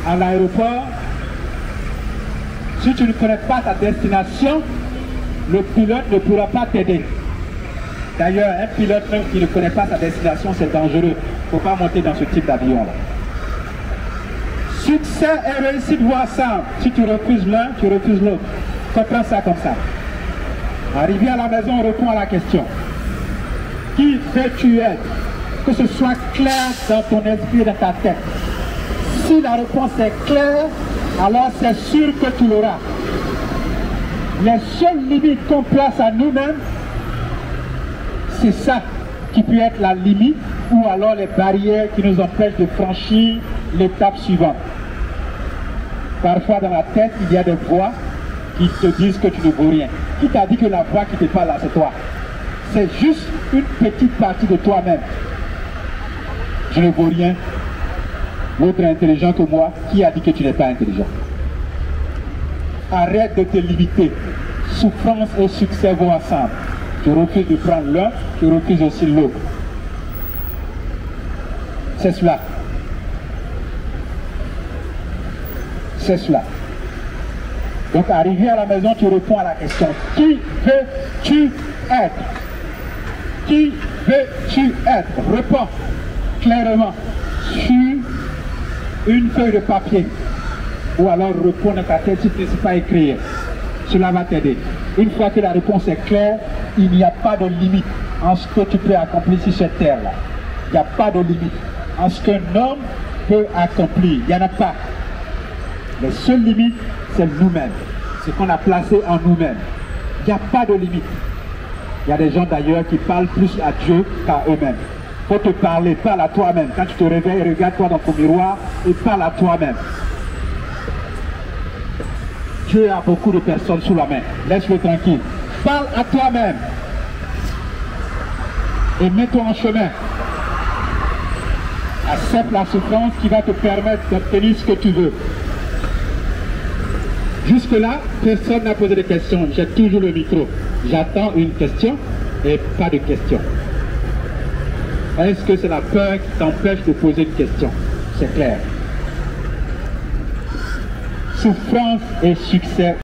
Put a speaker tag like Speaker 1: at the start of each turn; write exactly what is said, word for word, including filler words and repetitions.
Speaker 1: à l'aéroport, si tu ne connais pas ta destination, le pilote ne pourra pas t'aider. D'ailleurs, un pilote même qui ne connaît pas sa destination, c'est dangereux. Il ne faut pas monter dans ce type d'avion-là. Succès et réussite vont ensemble. Si tu refuses l'un, tu refuses l'autre. Comprends ça comme ça. Arrivé à la maison, on répond à la question. Qui veux-tu être? Que ce soit clair dans ton esprit et dans ta tête. Si la réponse est claire, alors c'est sûr que tu l'auras. Les seules limites qu'on place à nous-mêmes, c'est ça qui peut être la limite ou alors les barrières qui nous empêchent de franchir l'étape suivante. Parfois dans la tête, il y a des voix qui te disent que tu ne vaux rien. Qui t'a dit que la voix qui te parle là, c'est toi? C'est juste une petite partie de toi-même. Je ne vaux rien. L'autre est intelligent que moi. Qui a dit que tu n'es pas intelligent? Arrête de te limiter. Souffrance et succès vont ensemble. Tu refuses de prendre l'un, tu refuses aussi l'autre. C'est cela. C'est cela. Donc arrivé à la maison, tu réponds à la question. Qui veux-tu être? Qui veux-tu être? Réponds clairement sur une feuille de papier. Ou alors réponds dans ta tête si tu ne sais pas écrire. Cela va t'aider. Une fois que la réponse est claire, il n'y a pas de limite en ce que tu peux accomplir sur cette terre-là. Il n'y a pas de limite en ce qu'un homme peut accomplir. Il n'y en a pas. Les seules limites, c'est nous-mêmes. Ce qu'on a placé en nous-mêmes. Il n'y a pas de limite. Il y a des gens d'ailleurs qui parlent plus à Dieu qu'à eux-mêmes. Il faut te parler, parle à toi-même. Quand tu te réveilles, regarde-toi dans ton miroir et parle à toi-même. Dieu a beaucoup de personnes sous la main. Laisse-le tranquille. Parle à toi-même. Et mets-toi en chemin. Accepte la souffrance qui va te permettre d'obtenir ce que tu veux. Jusque-là, personne n'a posé de questions. J'ai toujours le micro. J'attends une question et pas de question. Est-ce que c'est la peur qui t'empêche de poser une question? C'est clair. Souffrance et succès.